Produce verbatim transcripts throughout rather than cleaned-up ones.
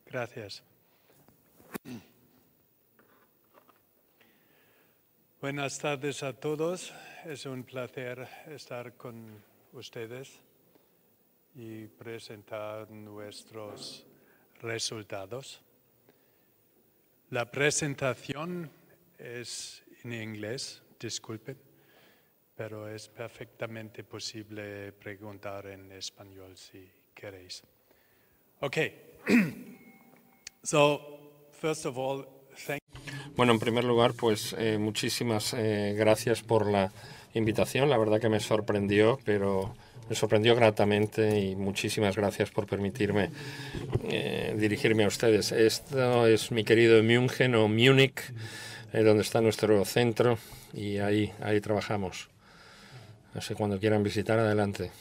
Gracias. Buenas tardes a todos. Es un placer estar con ustedes y presentar nuestros resultados. La presentación es en inglés, disculpen, pero es perfectamente posible preguntar en español si queréis. Okay. So, first of all, thank Bueno, en primer lugar, pues eh, muchísimas eh, gracias por la invitación. La verdad que me sorprendió, pero me sorprendió gratamente y muchísimas gracias por permitirme eh, dirigirme a ustedes. Esto es mi querido München o Múnich, eh, donde está nuestro centro y ahí, ahí trabajamos. Así que cuando quieran visitar, adelante.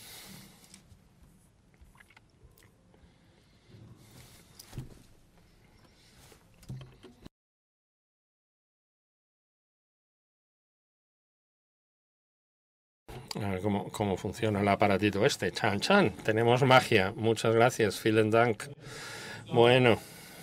A ver cómo, cómo funciona el aparatito este. Chan, chan. Tenemos magia. Muchas gracias. Vielen Dank. Bueno.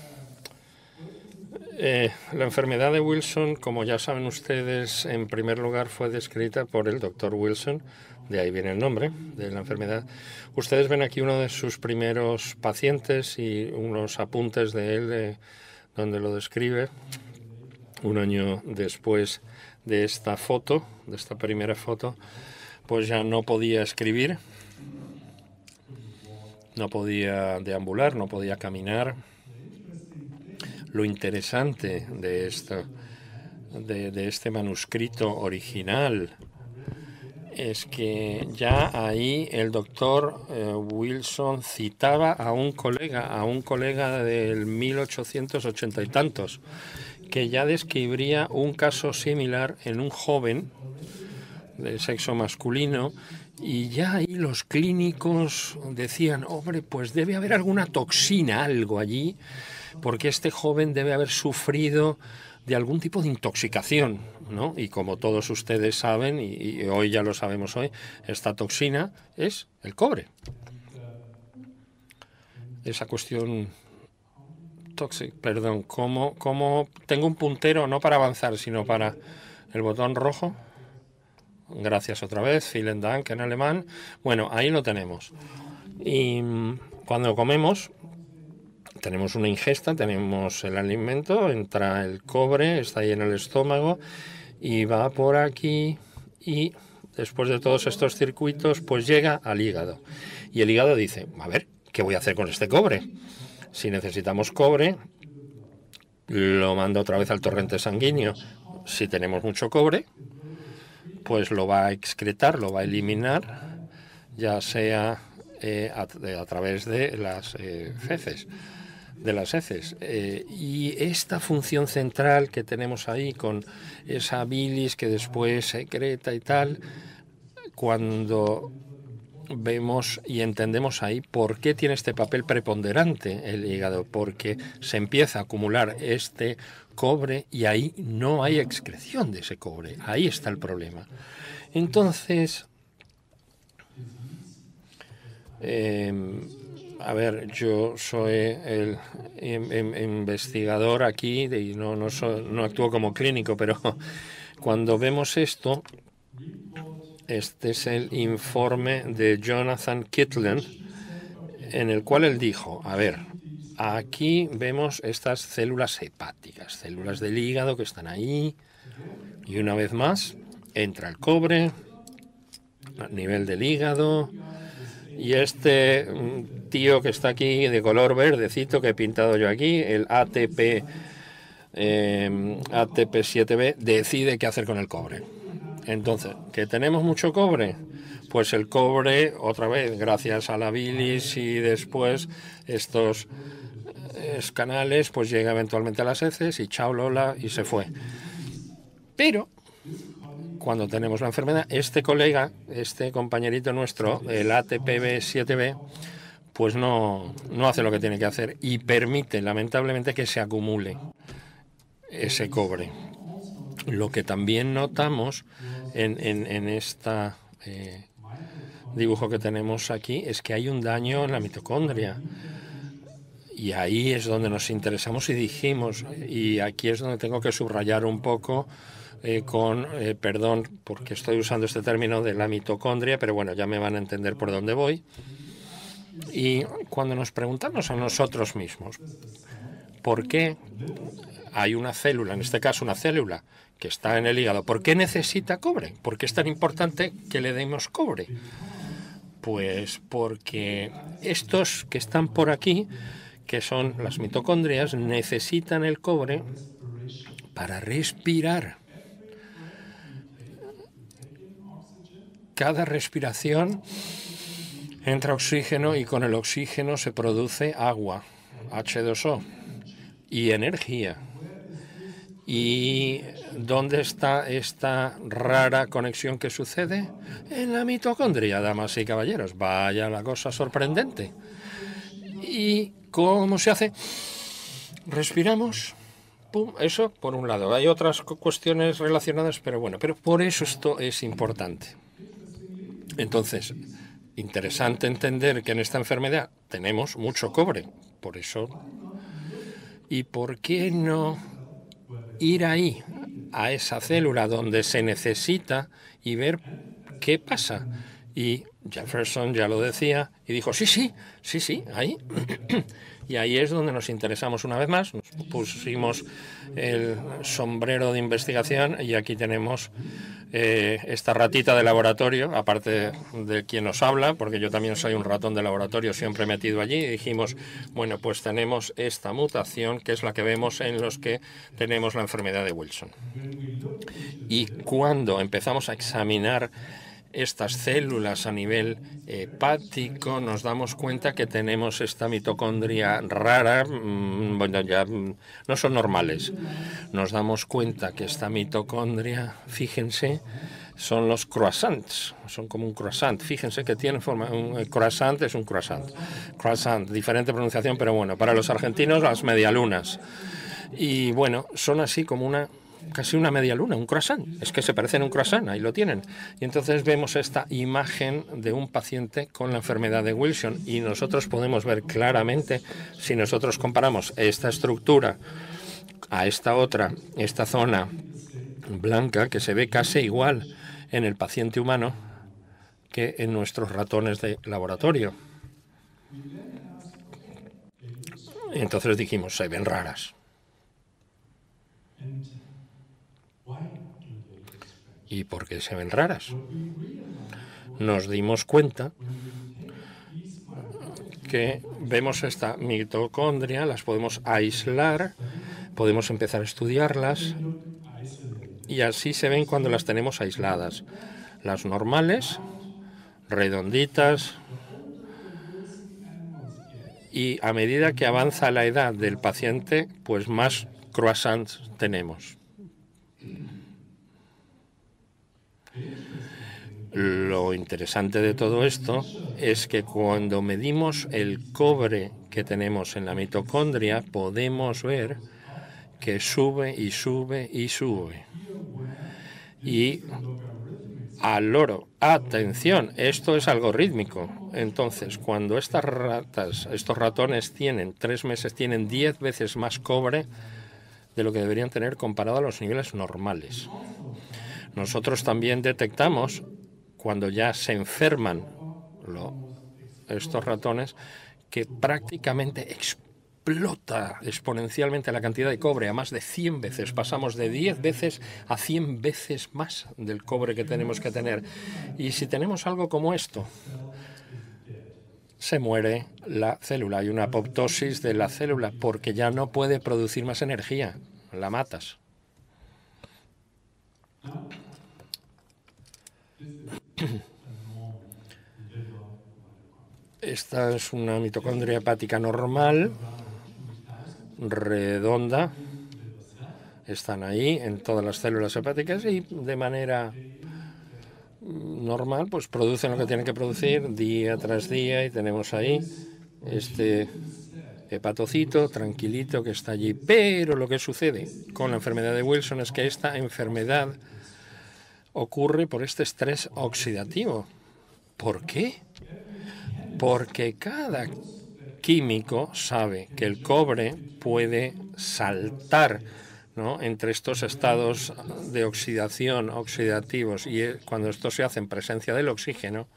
Eh, la enfermedad de Wilson, como ya saben ustedes, en primer lugar fue descrita por el doctor Wilson. De ahí viene el nombre de la enfermedad. Ustedes ven aquí uno de sus primeros pacientes y unos apuntes de él eh, donde lo describe. Un año después de esta foto, de esta primera foto, pues ya no podía escribir, no podía deambular, no podía caminar. Lo interesante de esto, de, de este manuscrito original, es que ya ahí el doctor eh, Wilson citaba a un colega, a un colega del mil ochocientos ochenta y tantos, que ya describiría un caso similar en un joven de sexo masculino, y ya ahí los clínicos decían, hombre, pues debe haber alguna toxina, algo allí, porque este joven debe haber sufrido de algún tipo de intoxicación, ¿no? Y como todos ustedes saben, y, y hoy ya lo sabemos hoy, esta toxina es el cobre. Esa cuestión tóxica, perdón, ¿cómo, cómo tengo un puntero no para avanzar, sino para el botón rojo? Gracias otra vez, vielen Dank en alemán. Bueno, ahí lo tenemos. Y cuando comemos, tenemos una ingesta, tenemos el alimento, entra el cobre, está ahí en el estómago y va por aquí y después de todos estos circuitos, pues llega al hígado. Y el hígado dice, a ver, ¿qué voy a hacer con este cobre? Si necesitamos cobre, lo manda otra vez al torrente sanguíneo. Si tenemos mucho cobre, pues lo va a excretar, lo va a eliminar, ya sea eh, a, a través de las eh, feces, de las heces. Eh, y esta función central que tenemos ahí con esa bilis que después secreta y tal, cuando vemos y entendemos ahí por qué tiene este papel preponderante el hígado, porque se empieza a acumular este cobre y ahí no hay excreción de ese cobre, ahí está el problema. Entonces, eh, a ver, yo soy el investigador aquí y no, no, soy, no actúo como clínico, pero cuando vemos esto, este es el informe de Jonathan Kitlen, en el cual él dijo, a ver, aquí vemos estas células hepáticas, células del hígado que están ahí, y una vez más entra el cobre a nivel del hígado, y este tío que está aquí de color verdecito que he pintado yo aquí, el A T P, eh, A T P siete B, decide qué hacer con el cobre. Entonces, ¿que tenemos mucho cobre? Pues el cobre, otra vez, gracias a la bilis y después estos eh, canales, pues llega eventualmente a las heces y chao Lola y se fue. Pero cuando tenemos la enfermedad, este colega, este compañerito nuestro, el A T P B siete B, pues no, no hace lo que tiene que hacer y permite, lamentablemente, que se acumule ese cobre. Lo que también notamos en, en, en este eh, dibujo que tenemos aquí es que hay un daño en la mitocondria. Y ahí es donde nos interesamos y dijimos, y aquí es donde tengo que subrayar un poco eh, con, eh, perdón, porque estoy usando este término de la mitocondria, pero bueno, ya me van a entender por dónde voy. Y cuando nos preguntamos a nosotros mismos, ¿por qué hay una célula, en este caso una célula, que está en el hígado? ¿Por qué necesita cobre? ¿Por qué es tan importante que le demos cobre? Pues porque estos que están por aquí, que son las mitocondrias, necesitan el cobre para respirar. Cada respiración entra oxígeno y con el oxígeno se produce agua, hache dos o, y energía. ¿Y dónde está esta rara conexión que sucede? En la mitocondria, damas y caballeros. Vaya la cosa sorprendente. ¿Y cómo se hace? Respiramos. Pum, eso por un lado. Hay otras cuestiones relacionadas, pero bueno, pero por eso esto es importante. Entonces, interesante entender que en esta enfermedad tenemos mucho cobre. Por eso. ¿Y por qué no ir ahí, a esa célula donde se necesita y ver qué pasa? Y Jefferson ya lo decía y dijo, sí, sí, sí, sí, ahí. Y ahí es donde nos interesamos una vez más. Nos pusimos el sombrero de investigación y aquí tenemos eh, esta ratita de laboratorio, aparte de quien nos habla, porque yo también soy un ratón de laboratorio siempre metido allí, y dijimos, bueno, pues tenemos esta mutación que es la que vemos en los que tenemos la enfermedad de Wilson. Y cuando empezamos a examinar estas células a nivel hepático, nos damos cuenta que tenemos esta mitocondria rara, mmm, bueno, ya mmm, no son normales. Nos damos cuenta que esta mitocondria, fíjense, son los croissants, son como un croissant. Fíjense que tienen forma, un croissant es un croissant. Croissant, diferente pronunciación, pero bueno, para los argentinos las medialunas. Y bueno, son así como una... casi una media luna, un croissant. Es que se parecen a un croissant, ahí lo tienen. Y entonces vemos esta imagen de un paciente con la enfermedad de Wilson y nosotros podemos ver claramente, si nosotros comparamos esta estructura a esta otra, esta zona blanca, que se ve casi igual en el paciente humano que en nuestros ratones de laboratorio. Y entonces dijimos, se ven raras. ¿Y por qué se ven raras? Nos dimos cuenta que vemos esta mitocondria, las podemos aislar, podemos empezar a estudiarlas y así se ven cuando las tenemos aisladas. Las normales, redonditas, y a medida que avanza la edad del paciente, pues más croissants tenemos. Lo interesante de todo esto es que cuando medimos el cobre que tenemos en la mitocondria, podemos ver que sube y sube y sube. Y al loro, atención, esto es algorítmico. Entonces, cuando estas ratas, estos ratones tienen tres meses, tienen diez veces más cobre de lo que deberían tener comparado a los niveles normales. Nosotros también detectamos cuando ya se enferman lo, estos ratones, que prácticamente explota exponencialmente la cantidad de cobre a más de cien veces. Pasamos de diez veces a cien veces más del cobre que tenemos que tener. Y si tenemos algo como esto, se muere la célula. Hay una apoptosis de la célula porque ya no puede producir más energía. La matas. Esta es una mitocondria hepática normal, redonda. Están ahí en todas las células hepáticas y de manera normal pues producen lo que tienen que producir día tras día y tenemos ahí este hepatocito tranquilito que está allí. Pero lo que sucede con la enfermedad de Wilson es que esta enfermedad ocurre por este estrés oxidativo. ¿Por qué? Porque cada químico sabe que el cobre puede saltar, ¿no?, entre estos estados de oxidación, oxidativos, y cuando esto se hace en presencia del oxígeno,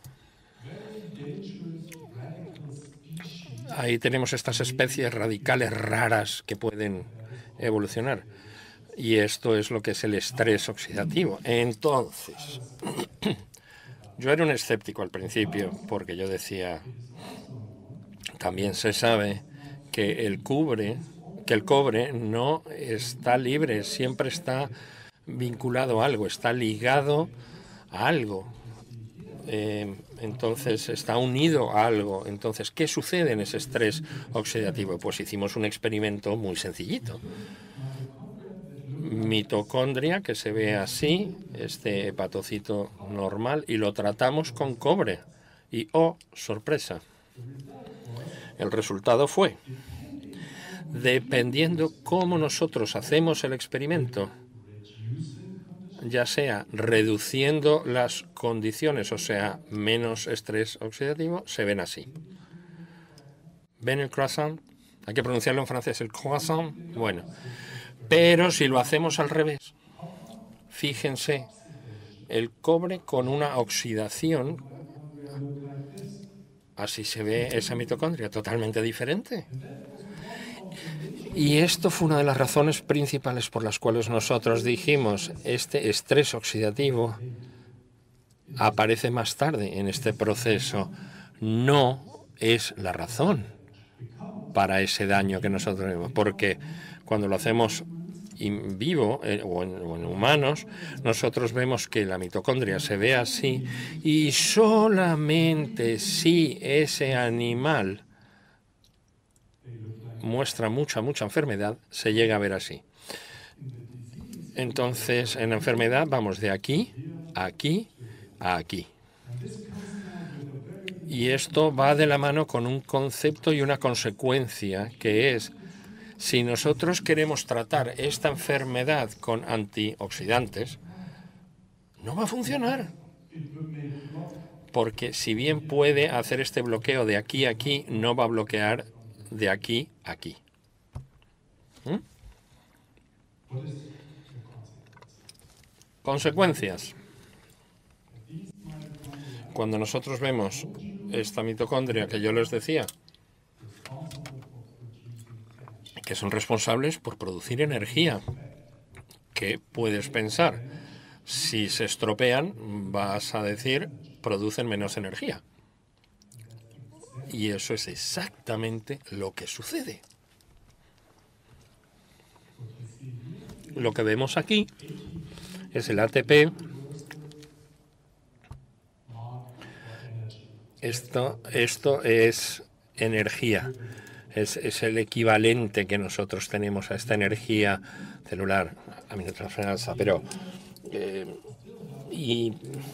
ahí tenemos estas especies radicales raras que pueden evolucionar. Y esto es lo que es el estrés oxidativo. Entonces, yo era un escéptico al principio, porque yo decía, también se sabe que el cobre, que el cobre no está libre, siempre está vinculado a algo, está ligado a algo. Eh, entonces está unido a algo. Entonces, ¿qué sucede en ese estrés oxidativo? Pues hicimos un experimento muy sencillito. Mitocondria, que se ve así, este hepatocito normal, y lo tratamos con cobre. Y, oh, sorpresa, el resultado fue, dependiendo cómo nosotros hacemos el experimento, ya sea reduciendo las condiciones, o sea, menos estrés oxidativo, se ven así. ¿Ven el croissant? Hay que pronunciarlo en francés, el croissant. Bueno, pero si lo hacemos al revés, fíjense, el cobre con una oxidación, así se ve esa mitocondria, totalmente diferente. Y esto fue una de las razones principales por las cuales nosotros dijimos, este estrés oxidativo aparece más tarde en este proceso. No es la razón para ese daño que nosotros vemos, porque cuando lo hacemos en vivo eh, o, en, o en humanos, nosotros vemos que la mitocondria se ve así, y solamente si ese animal muestra mucha, mucha enfermedad, se llega a ver así. Entonces, en la enfermedad vamos de aquí, a aquí, a aquí. Y esto va de la mano con un concepto y una consecuencia, que es, si nosotros queremos tratar esta enfermedad con antioxidantes, no va a funcionar. Porque si bien puede hacer este bloqueo de aquí a aquí, no va a bloquear de aquí a aquí. ¿Mm? Consecuencias. Cuando nosotros vemos esta mitocondria que yo les decía, que son responsables por producir energía, ¿qué puedes pensar? Si se estropean, vas a decir, producen menos energía. Y eso es exactamente lo que sucede. Lo que vemos aquí es el A T P. Esto, esto es energía. Es, es el equivalente que nosotros tenemos a esta energía celular, aminotransferasa, pero eh, y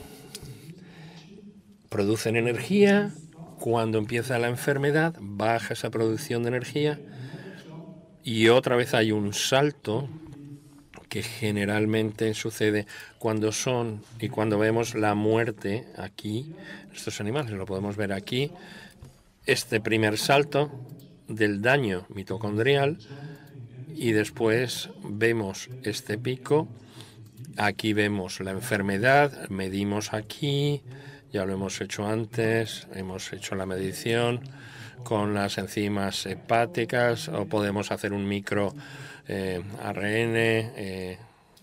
producen energía. Cuando empieza la enfermedad, baja esa producción de energía y otra vez hay un salto que generalmente sucede cuando son y cuando vemos la muerte aquí, estos animales, lo podemos ver aquí, este primer salto del daño mitocondrial, y después vemos este pico, aquí vemos la enfermedad, medimos aquí, ya lo hemos hecho antes, hemos hecho la medición con las enzimas hepáticas, o podemos hacer un micro eh, A R N eh,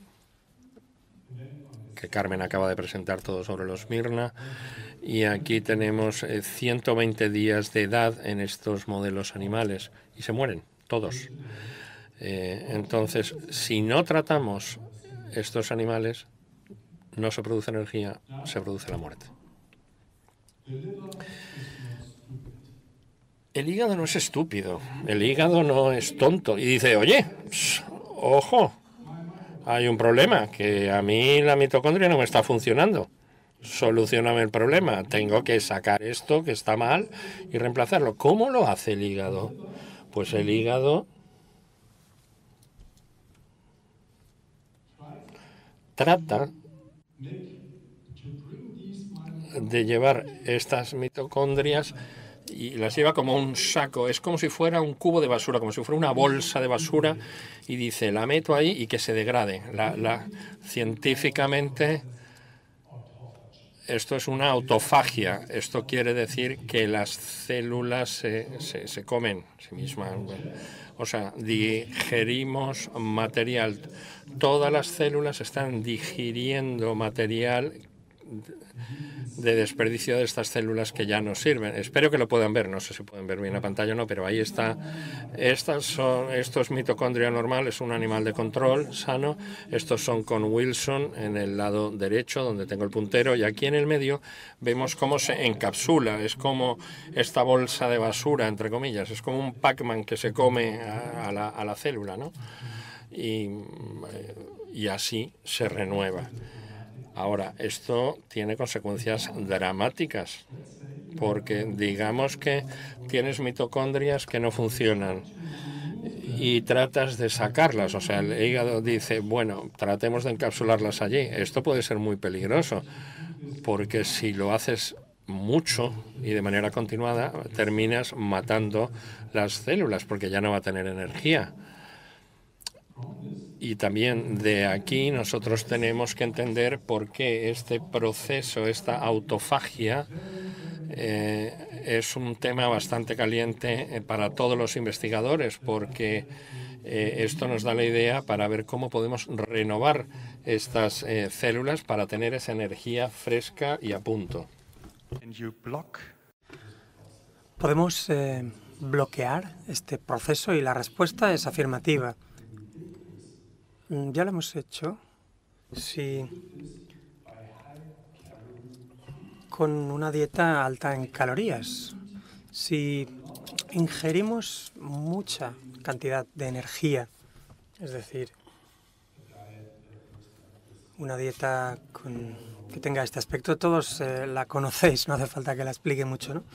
que Carmen acaba de presentar todo sobre los Mirna, y aquí tenemos eh, ciento veinte días de edad en estos modelos animales y se mueren todos. Eh, entonces, si no tratamos estos animales, no se produce energía, se produce la muerte. El hígado no es estúpido, el hígado no es tonto y dice, oye, pss, ojo, hay un problema, que a mí la mitocondria no me está funcionando. Solucióname el problema, tengo que sacar esto que está mal y reemplazarlo. ¿Cómo lo hace el hígado? Pues el hígado trata de llevar estas mitocondrias y las lleva como un saco, es como si fuera un cubo de basura, como si fuera una bolsa de basura, y dice, la meto ahí y que se degrade. La, la, científicamente, esto es una autofagia, esto quiere decir que las células se, se, se comen a sí mismas, o sea, digerimos material. Todas las células están digiriendo material de desperdicio de estas células que ya no sirven. Espero que lo puedan ver, no sé si pueden ver bien la pantalla o no, pero ahí está. Estas son, esto es mitocondria normal, es un animal de control sano. Estos son con Wilson en el lado derecho, donde tengo el puntero, y aquí en el medio vemos cómo se encapsula. Es como esta bolsa de basura, entre comillas, es como un Pac-Man que se come a, a, la, a la célula, ¿no? Y, y así se renueva. Ahora, esto tiene consecuencias dramáticas, porque digamos que tienes mitocondrias que no funcionan y tratas de sacarlas, o sea, el hígado dice, bueno, tratemos de encapsularlas allí. Esto puede ser muy peligroso, porque si lo haces mucho y de manera continuada, terminas matando las células, porque ya no va a tener energía. Y también de aquí nosotros tenemos que entender por qué este proceso, esta autofagia, eh, es un tema bastante caliente eh, para todos los investigadores, porque eh, esto nos da la idea para ver cómo podemos renovar estas eh, células para tener esa energía fresca y a punto. Podemos eh, bloquear este proceso y la respuesta es afirmativa. Ya lo hemos hecho. Si con una dieta alta en calorías, si ingerimos mucha cantidad de energía, es decir, una dieta con, que tenga este aspecto, todos eh, la conocéis, no hace falta que la explique mucho, ¿no?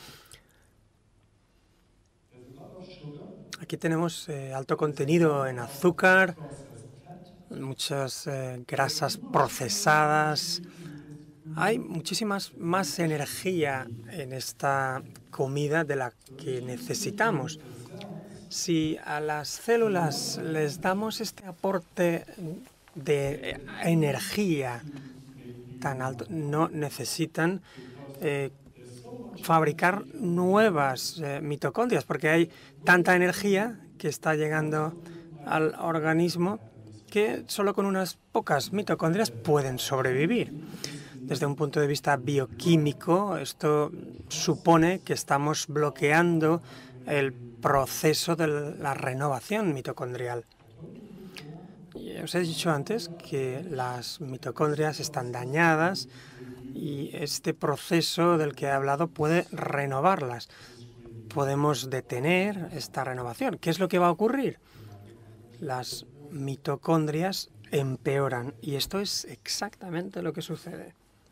Aquí tenemos eh, alto contenido en azúcar, muchas eh, grasas procesadas. Hay muchísimas más energía en esta comida de la que necesitamos. Si a las células les damos este aporte de energía tan alto, no necesitan eh, fabricar nuevas eh, mitocondrias, porque hay tanta energía que está llegando al organismo que solo con unas pocas mitocondrias pueden sobrevivir. Desde un punto de vista bioquímico, esto supone que estamos bloqueando el proceso de la renovación mitocondrial. Y os he dicho antes que las mitocondrias están dañadas y este proceso del que he hablado puede renovarlas. Podemos detener esta renovación. ¿Qué es lo que va a ocurrir? Las mitocondrias empeoran y esto es exactamente lo que sucede.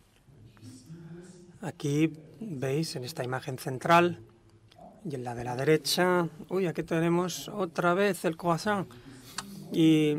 Aquí veis en esta imagen central y en la de la derecha, uy, aquí tenemos otra vez el croissant. Y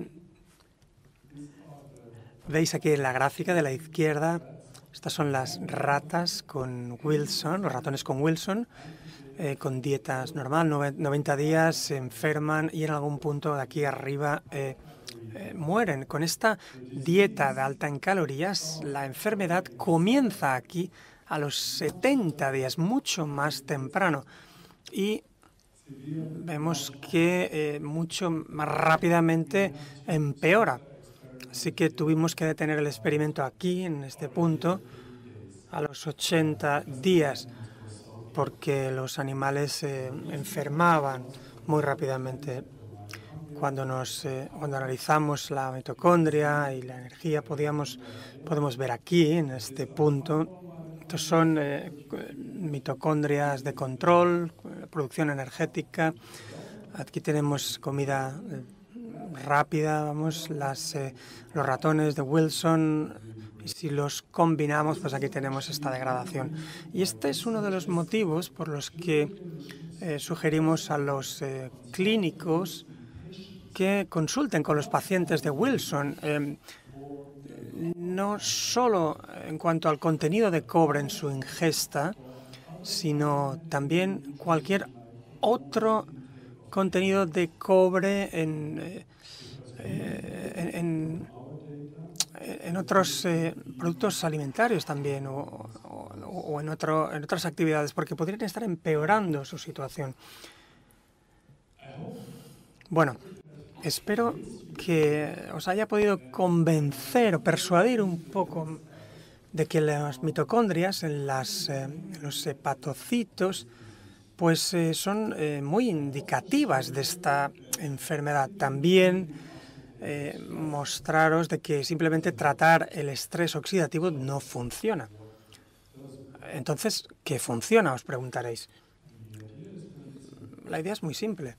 veis aquí en la gráfica de la izquierda, estas son las ratas con Wilson, los ratones con Wilson, eh, con dietas normal, noventa días, se enferman y en algún punto de aquí arriba eh, eh, mueren. Con esta dieta de alta en calorías, la enfermedad comienza aquí a los setenta días, mucho más temprano. Y vemos que eh, mucho más rápidamente empeora. Así que tuvimos que detener el experimento aquí, en este punto, a los ochenta días, porque los animales se eh, enfermaban muy rápidamente. Cuando, nos, eh, cuando analizamos la mitocondria y la energía, podíamos, podemos ver aquí, en este punto, estos son eh, mitocondrias de control, producción energética. Aquí tenemos comida eh, rápida, vamos, las, eh, los ratones de Wilson, y si los combinamos, pues aquí tenemos esta degradación. Y este es uno de los motivos por los que eh, sugerimos a los eh, clínicos que consulten con los pacientes de Wilson, eh, no solo en cuanto al contenido de cobre en su ingesta, sino también cualquier otro contenido de cobre en, eh, en, en, en otros eh, productos alimentarios también, o, o, o en, otro, en otras actividades, porque podrían estar empeorando su situación. Bueno, espero que os haya podido convencer o persuadir un poco de que las mitocondrias en, las, eh, en los hepatocitos pues eh, son eh, muy indicativas de esta enfermedad. También eh, mostraros de que simplemente tratar el estrés oxidativo no funciona. Entonces, ¿qué funciona? Os preguntaréis. La idea es muy simple.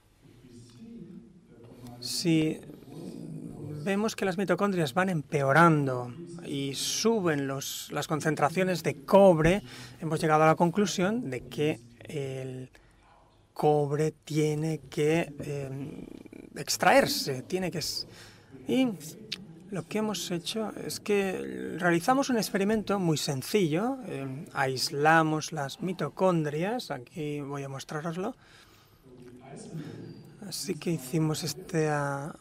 Si vemos que las mitocondrias van empeorando y suben los, las concentraciones de cobre, hemos llegado a la conclusión de que el cobre tiene que eh, extraerse, tiene que... Y lo que hemos hecho es que realizamos un experimento muy sencillo, eh, aislamos las mitocondrias, aquí voy a mostraroslo. Así que hicimos este... Uh,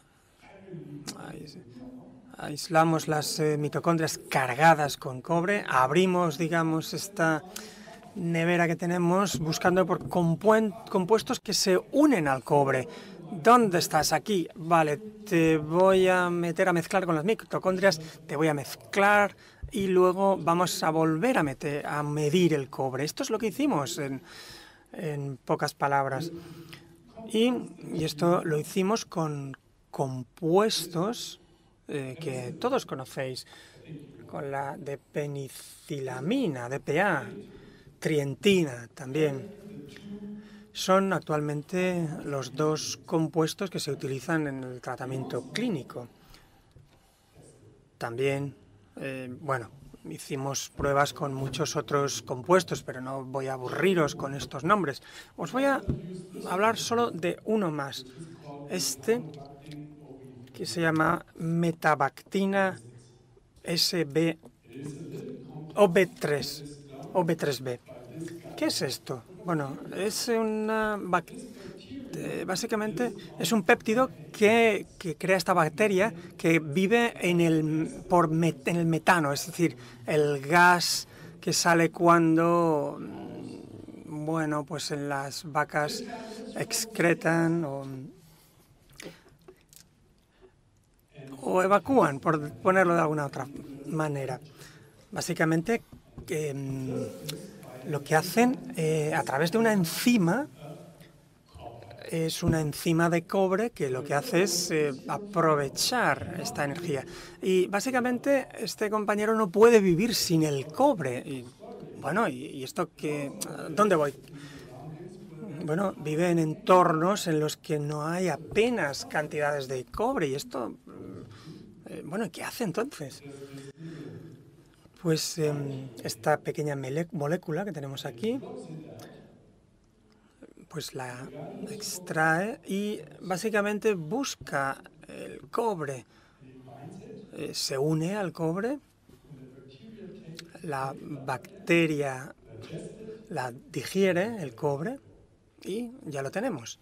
aislamos las eh, mitocondrias cargadas con cobre, abrimos, digamos, esta nevera que tenemos buscando por compuestos que se unen al cobre. ¿Dónde estás? Aquí. Vale, te voy a meter a mezclar con las mitocondrias, te voy a mezclar y luego vamos a volver a, meter, a medir el cobre. Esto es lo que hicimos en, en pocas palabras. Y, y esto lo hicimos con compuestos eh, que todos conocéis, con la de penicilamina, D P A, trientina también. Son actualmente los dos compuestos que se utilizan en el tratamiento clínico. También, eh, bueno, hicimos pruebas con muchos otros compuestos, pero no voy a aburriros con estos nombres. Os voy a hablar solo de uno más. Este, que se llama metabactina S B O B tres, O B tres B. ¿Qué es esto? Bueno, es una básicamente es un péptido que, que crea esta bacteria que vive en el, por met, en el metano, es decir, el gas que sale cuando, bueno, pues en las vacas excretan o, o evacúan, por ponerlo de alguna otra manera. Básicamente, eh, lo que hacen eh, a través de una enzima, es una enzima de cobre que lo que hace es eh, aprovechar esta energía. Y básicamente este compañero no puede vivir sin el cobre. Y, bueno, ¿y, y esto qué? ¿Dónde voy? Bueno, vive en entornos en los que no hay apenas cantidades de cobre. Y esto, eh, bueno, ¿qué hace entonces? Pues eh, esta pequeña molécula que tenemos aquí, pues la extrae y básicamente busca el cobre. Eh, se une al cobre, la bacteria la digiere, el cobre, y ya lo tenemos.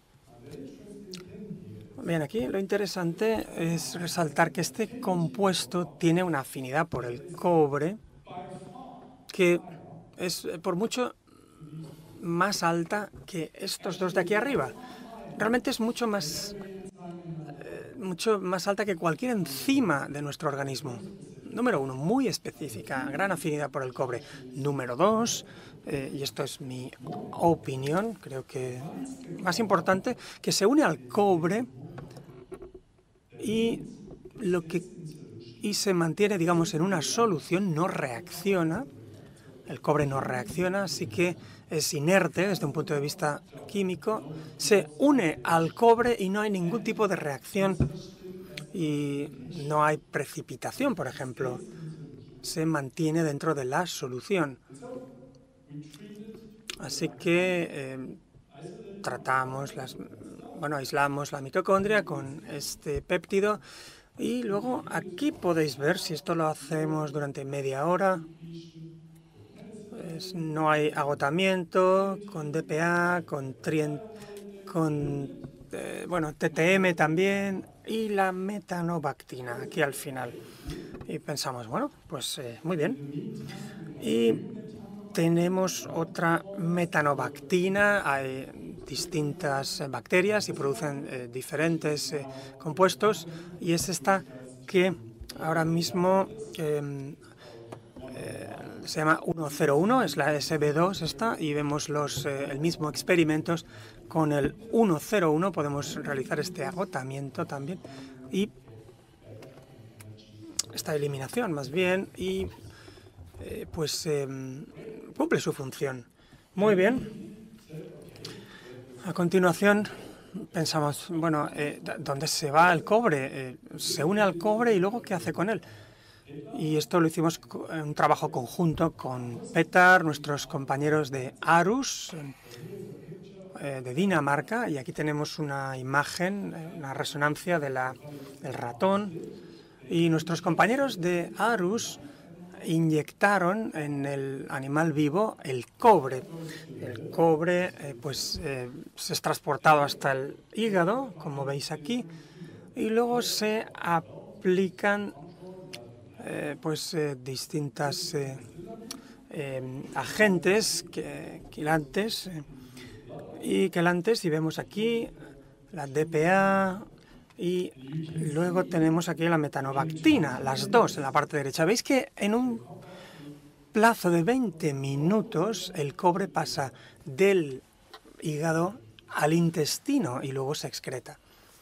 Bien, aquí lo interesante es resaltar que este compuesto tiene una afinidad por el cobre que es por mucho más alta que estos dos de aquí arriba. Realmente es mucho más, eh, mucho más alta que cualquier enzima de nuestro organismo. Número uno, muy específica, gran afinidad por el cobre. Número dos, eh, y esto es mi opinión, creo que más importante, que se une al cobre y lo que y se mantiene, digamos, en una solución, no reacciona. El cobre no reacciona, así que es inerte desde un punto de vista químico. Se une al cobre y no hay ningún tipo de reacción y no hay precipitación, por ejemplo. Se mantiene dentro de la solución. Así que eh, tratamos, las, bueno, aislamos la mitocondria con este péptido y luego aquí podéis ver, si esto lo hacemos durante media hora, es, no hay agotamiento, con D P A, con, trien, con eh, bueno, T T M también, y la metanobactina aquí al final. Y pensamos, bueno, pues eh, muy bien. Y tenemos otra metanobactina, hay distintas bacterias y producen eh, diferentes eh, compuestos, y es esta que ahora mismo eh, eh, se llama ciento uno, es la S B dos esta, y vemos los, eh, el mismo experimentos con el ciento uno, podemos realizar este agotamiento también y esta eliminación más bien, y eh, pues eh, cumple su función. Muy bien. A continuación pensamos, bueno, eh, ¿dónde se va el cobre? Eh, se une al cobre y luego ¿qué hace con él? Y esto lo hicimos en un trabajo conjunto con Petar, nuestros compañeros de Aarhus, eh, de Dinamarca, y aquí tenemos una imagen, una resonancia de la, del ratón, y nuestros compañeros de Aarhus inyectaron en el animal vivo el cobre. El cobre eh, pues eh, se es transportado hasta el hígado, como veis aquí, y luego se aplican eh, pues eh, distintas eh, eh, agentes que, quilantes eh, y quelantes, y vemos aquí la D P A, y luego tenemos aquí la metanobactina, las dos en la parte derecha. Veis que en un plazo de veinte minutos el cobre pasa del hígado al intestino y luego se excreta.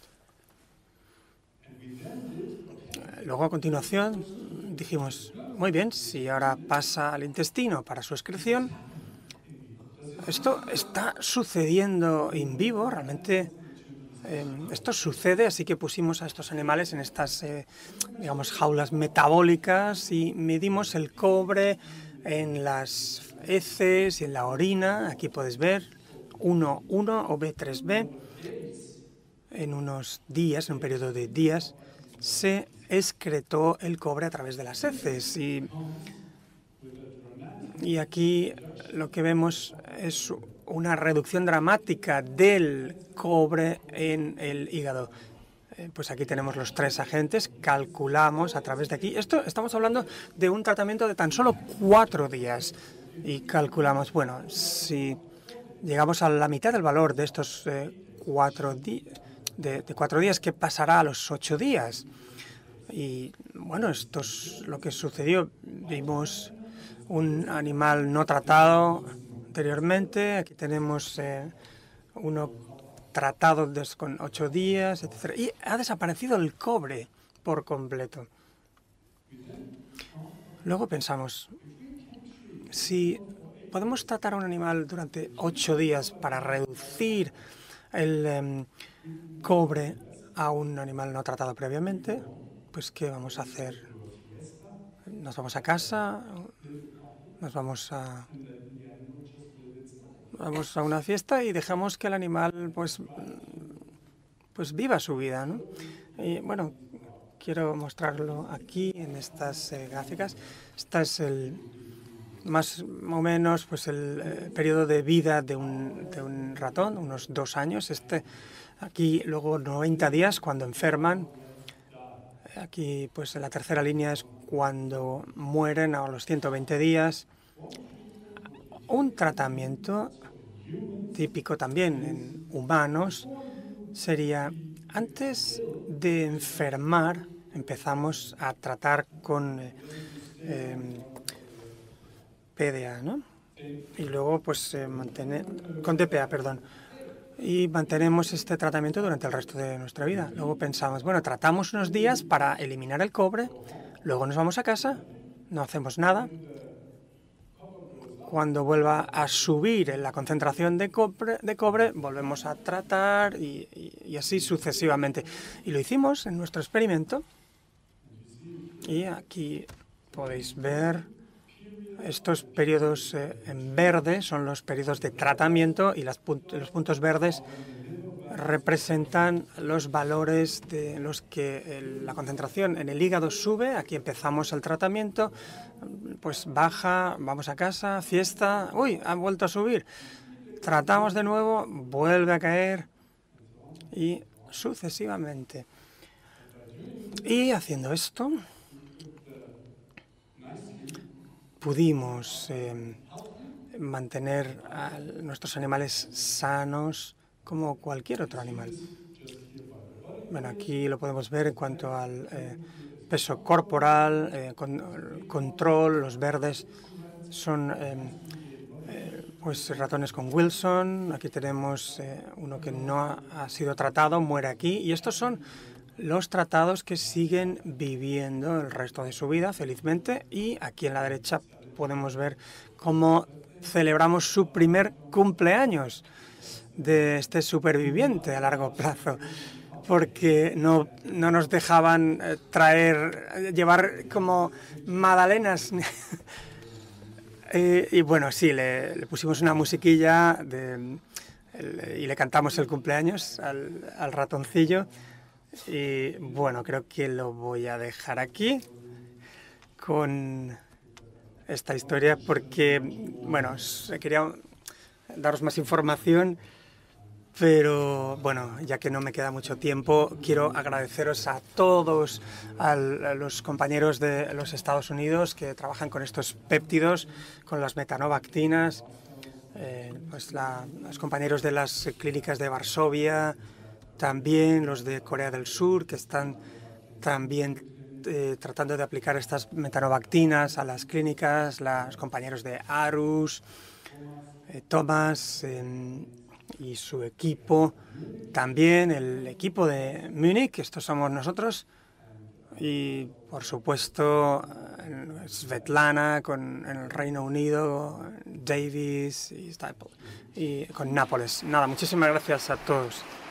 Luego a continuación dijimos, muy bien, si ahora pasa al intestino para su excreción, esto está sucediendo en vivo, realmente. Eh, esto sucede, así que pusimos a estos animales en estas, eh, digamos, jaulas metabólicas y medimos el cobre en las heces y en la orina. Aquí puedes ver uno uno o B tres B. En unos días, en un periodo de días, se excretó el cobre a través de las heces. Y, y aquí lo que vemos es una reducción dramática del cobre en el hígado. Eh, pues aquí tenemos los tres agentes, calculamos a través de aquí. Esto estamos hablando de un tratamiento de tan solo cuatro días. Y calculamos, bueno, si llegamos a la mitad del valor de estos eh, cuatro, di de, de cuatro días, ¿qué pasará a los ocho días? Y bueno, esto es lo que sucedió. Vimos un animal no tratado anteriormente, aquí tenemos eh, uno tratado con ocho días, etcétera. Y ha desaparecido el cobre por completo. Luego pensamos, si podemos tratar a un animal durante ocho días para reducir el eh, cobre a un animal no tratado previamente, pues ¿qué vamos a hacer? ¿Nos vamos a casa? ¿Nos vamos a... Vamos a una fiesta y dejamos que el animal pues, pues viva su vida, ¿no? Y bueno, quiero mostrarlo aquí en estas eh, gráficas. Este es el más o menos pues el eh, periodo de vida de un, de un ratón, unos dos años. Este aquí luego noventa días cuando enferman. Aquí pues en la tercera línea es cuando mueren a los ciento veinte días. Un tratamiento típico también en humanos sería, antes de enfermar, empezamos a tratar con eh, eh, P D A, ¿no? Y luego pues eh, mantener, con D P A, perdón. Y mantenemos este tratamiento durante el resto de nuestra vida. Luego pensamos, bueno, tratamos unos días para eliminar el cobre, luego nos vamos a casa, no hacemos nada. Cuando vuelva a subir en la concentración de cobre, de cobre volvemos a tratar y, y, y así sucesivamente. Y lo hicimos en nuestro experimento. Y aquí podéis ver estos periodos eh, en verde, son los periodos de tratamiento, y las punt los puntos verdes representan los valores de los que el, la concentración en el hígado sube. Aquí empezamos el tratamiento, pues baja, vamos a casa, fiesta, uy, ha vuelto a subir. Tratamos de nuevo, vuelve a caer y sucesivamente. Y haciendo esto, pudimos eh, mantener a nuestros animales sanos como cualquier otro animal. Bueno, aquí lo podemos ver en cuanto al eh, peso corporal, eh, con, control, los verdes son eh, eh, pues ratones con Wilson. Aquí tenemos eh, uno que no ha, ha sido tratado, muere aquí. Y estos son los tratados que siguen viviendo el resto de su vida, felizmente. Y aquí en la derecha podemos ver cómo celebramos su primer cumpleaños de este superviviente a largo plazo, porque no, no nos dejaban eh, traer, llevar como magdalenas. eh, y bueno, sí, le, le pusimos una musiquilla de, el, y le cantamos el cumpleaños al, al ratoncillo. Y bueno, creo que lo voy a dejar aquí con esta historia porque, bueno, quería daros más información. Pero bueno, ya que no me queda mucho tiempo, quiero agradeceros a todos, a los compañeros de los Estados Unidos que trabajan con estos péptidos, con las metanobactinas, eh, pues la, los compañeros de las clínicas de Varsovia, también los de Corea del Sur, que están también eh, tratando de aplicar estas metanobactinas a las clínicas, los compañeros de Arus, eh, Thomas eh, y su equipo, también el equipo de Múnich, estos somos nosotros, y por supuesto Svetlana con en el Reino Unido, Davis y, y con Nápoles. Nada, muchísimas gracias a todos.